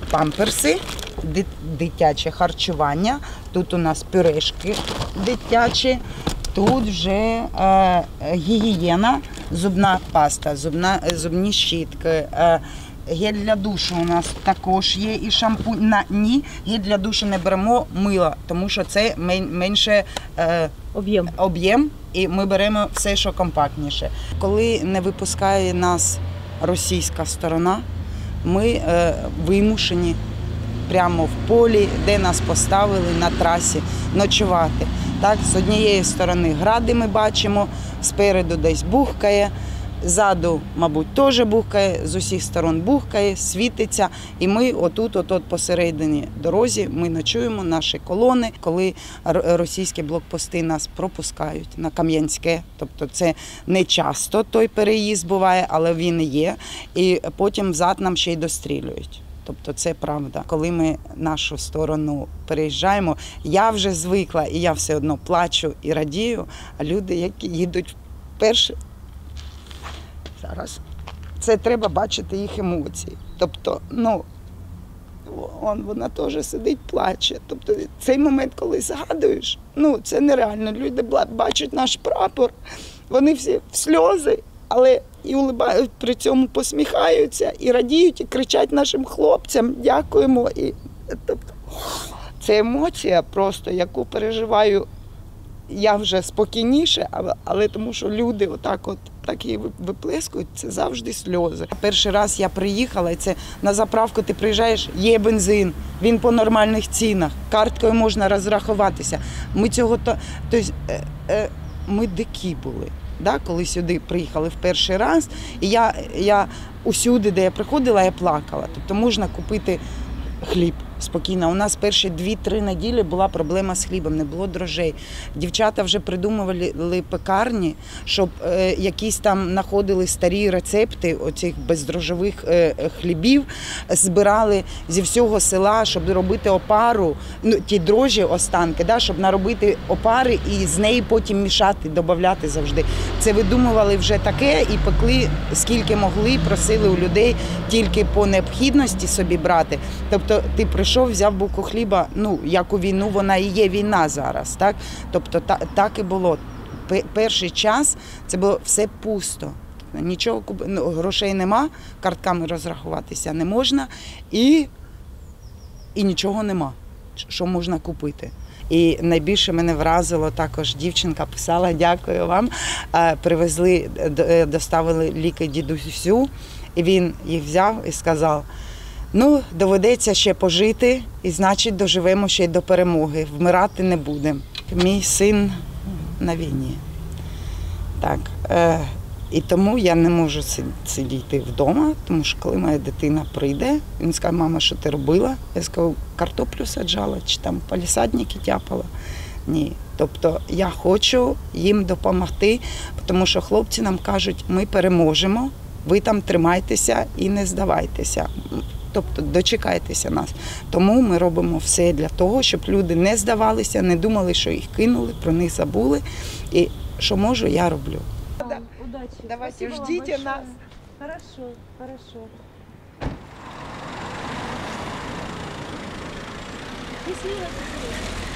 памперси, дитяче харчування, тут у нас пюрешки дитячі, тут вже гігієна, зубна паста, зубні щітки, гель для душу у нас також є і шампунь. Ні, гель для душу не беремо, мило, тому що це менше об'єм, і ми беремо все, що компактніше. Коли не випускає нас російська сторона, ми вимушені прямо в полі, де нас поставили на трасі, ночувати. Так, з однієї сторони гради ми бачимо, спереду десь бухкає, ззаду, мабуть, теж бухкає, з усіх сторон бухкає, світиться. І ми отут посередині дорозі, ми ночуємо, наші колони, коли російські блокпости нас пропускають на Кам'янське. Тобто це не часто той переїзд буває, але він є. І потім взад нам ще й дострілюють. Тобто це правда. Коли ми нашу сторону переїжджаємо, я вже звикла, і я все одно плачу і радію, а люди, які їдуть вперше, зараз, це треба бачити їх емоції. Тобто, вона теж сидить, плаче. Тобто цей момент, коли згадуєш, це нереально. Люди бачать наш прапор, вони всі в сльози, але і улибають, при цьому посміхаються, і радіють, і кричать нашим хлопцям, дякуємо. Тобто, це емоція просто, яку переживаю я вже спокійніше, але тому що люди так і виплескують, це завжди сльози. Перший раз я приїхала, і це на заправку ти приїжджаєш, є бензин, він по нормальних цінах, карткою можна розрахуватися. Ми дикі були. Коли сюди приїхали в перший раз, і я усюди, де я приходила, я плакала. Тобто можна купити хліб спокійно. У нас перші 2-3 неділі була проблема з хлібом, не було дрожжей. Дівчата вже придумували пекарні, щоб якісь там знаходили старі рецепти оцих бездрожжових хлібів, збирали зі всього села, щоб робити опару, ті дрожжі, останки, щоб наробити опари і з неї потім мішати, додавати завжди. Це видумували вже таке і пекли скільки могли, просили у людей тільки по необхідності собі брати. Тобто ти прийшов, взяв булку хліба, як у війну, вона і є війна зараз, так? Тобто так і було. Перший час це було все пусто. Нічого, грошей нема, картками розрахуватися не можна і нічого нема, що можна купити. І найбільше мене вразило, також дівчинка писала, дякую вам, привезли, доставили ліки дідусю, і він їх взяв і сказав, доведеться ще пожити, і значить доживемо ще й до перемоги, вмирати не будемо. Мій син на війні. Так. І тому я не можу сидіти вдома, тому що коли моя дитина прийде, він скаже, мама, що ти робила? Я скажу, картоплю саджала, чи там палісадники тяпала. Ні. Тобто я хочу їм допомогти, тому що хлопці нам кажуть, ми переможемо, ви там тримайтеся і не здавайтеся. Тобто дочекайтеся нас. Тому ми робимо все для того, щоб люди не здавалися, не думали, що їх кинули, про них забули. І що можу, я роблю. Удачи. Давайте, ждите нас. Хорошо, хорошо. Счастливо.